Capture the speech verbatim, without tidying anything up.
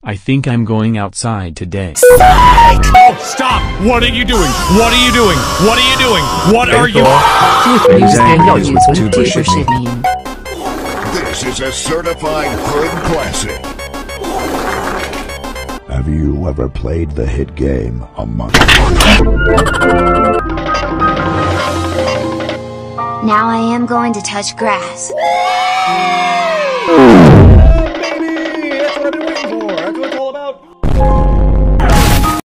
I think I'm going outside today. Oh, stop! What are you doing? What are you doing? What are you doing? What are you- 要语存技术视频。 This is a certified hood classic. Have you ever played the hit game Among Us? Now I am going to touch grass.